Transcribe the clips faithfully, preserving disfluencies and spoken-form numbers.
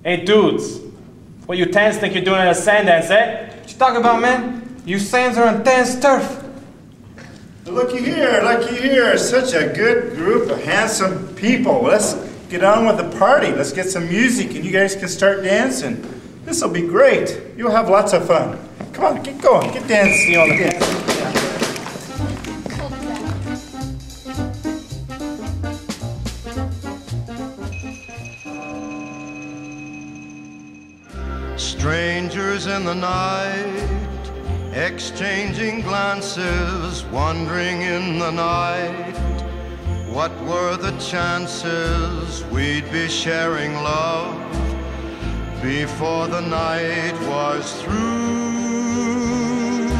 Hey dudes, what you tans think you're doing at a sand dance, eh? What you talking about, man? You sands are on dance turf. Looky here, looky here. Such a good group of handsome people. Let's get on with the party. Let's get some music and you guys can start dancing. This will be great. You'll have lots of fun. Come on, get going. Get dancing on the dance. Strangers in the night, exchanging glances, wandering in the night. What were the chances we'd be sharing love before the night was through?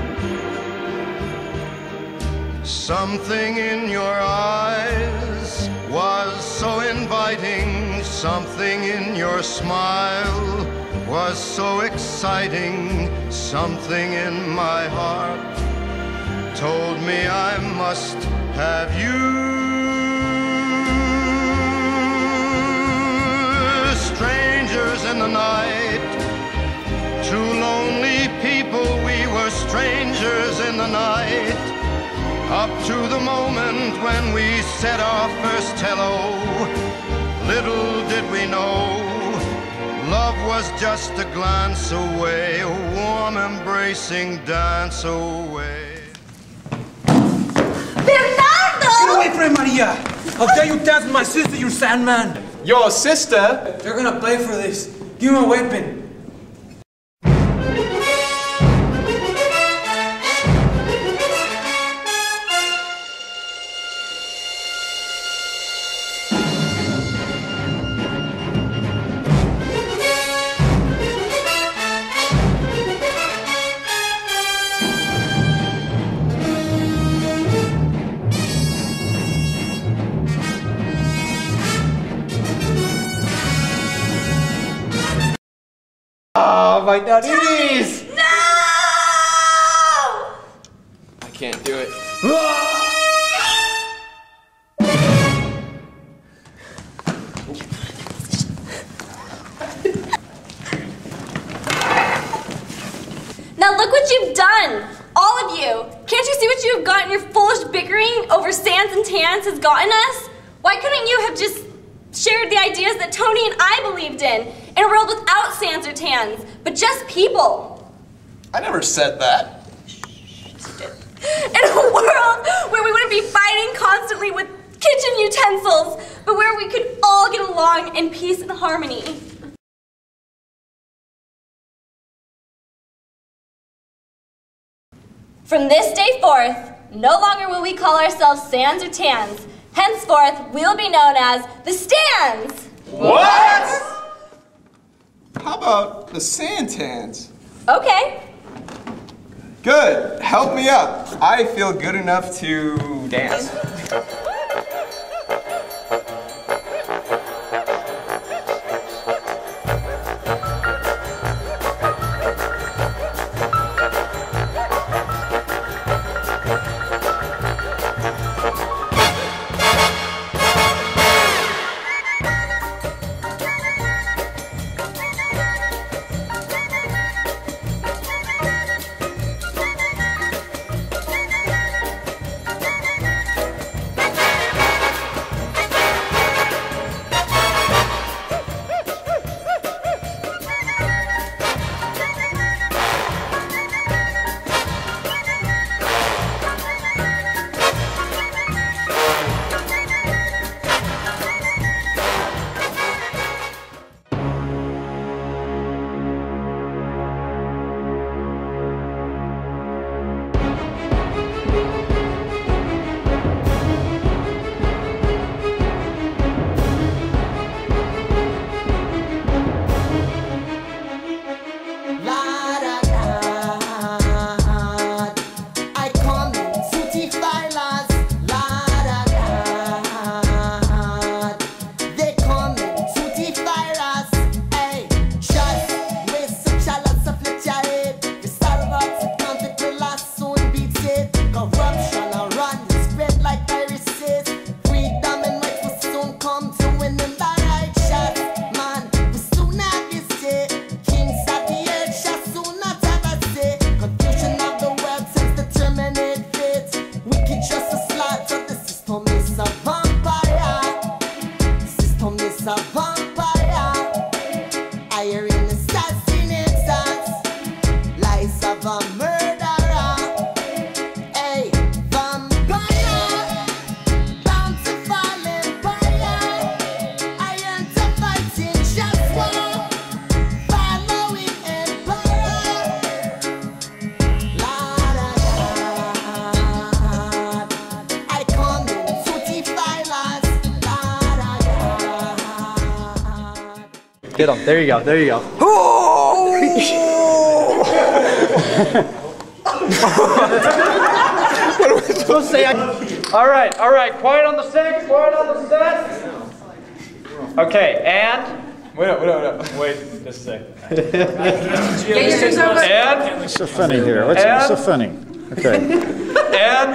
Something in your eyes was so inviting, something in your smile was so exciting, something in my heart told me I must have you. Strangers in the night, two lonely people, we were strangers in the night, up to the moment when we said our first hello. Little did we know, love was just a glance away, a warm embracing dance away. Bernardo! Get away from him, Maria! How dare you dance with my sister, you sandman! Your sister? They're gonna play for this. Give him a weapon. Oh, my nariz! No! I can't do it. Now look what you've done! All of you! Can't you see what you've gotten? Your foolish bickering over sands and tans has gotten us? Why couldn't you have just shared the ideas that Tony and I believed in, in a world without sands or tans, but just people? I never said that. In a world where we wouldn't be fighting constantly with kitchen utensils, but where we could all get along in peace and harmony. From this day forth, no longer will we call ourselves Sands or Tans. Henceforth, we'll be known as the Stands. What? How about the Santans? Okay. Good. Help me up. I feel good enough to dance. a vampire. I hear him assassinate us. Lies of a murderer. Hey, vampire. Bound to fall in fire. I am to fighting just war. Following emperor. Lord of God. I come in sooty filers. Lord of God. Get him. There you go. There you go. What are we supposed to say? All right. All right. Quiet on the set. Quiet on the set. Okay. And. Wait up. Wait up. Wait up. Wait. Just a sec. And. What's so funny here? What's, what's so funny? Okay. And.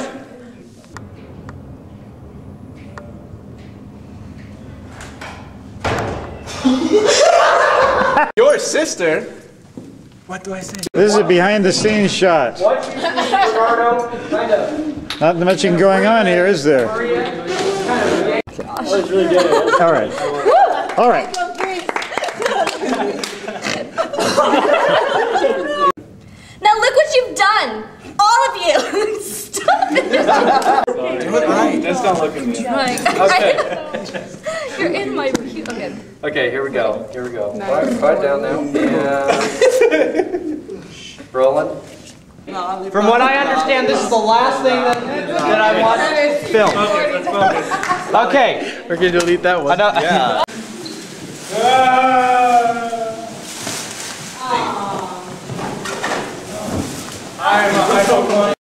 Your sister? What do I say? This is a behind-the-scenes shot. What you see, Gerardo? Kind of. Not much going on here, is there? All right. All right. Now look what you've done! All of you! Stop it! Do it right. That's not looking good. Like, Okay. You're in my... Okay. Okay, here we go. Here we go. Quiet, quiet down now. And rolling. From what I understand, this is the last thing that, that I want filmed. Okay. We're gonna delete that one. Yeah. I don't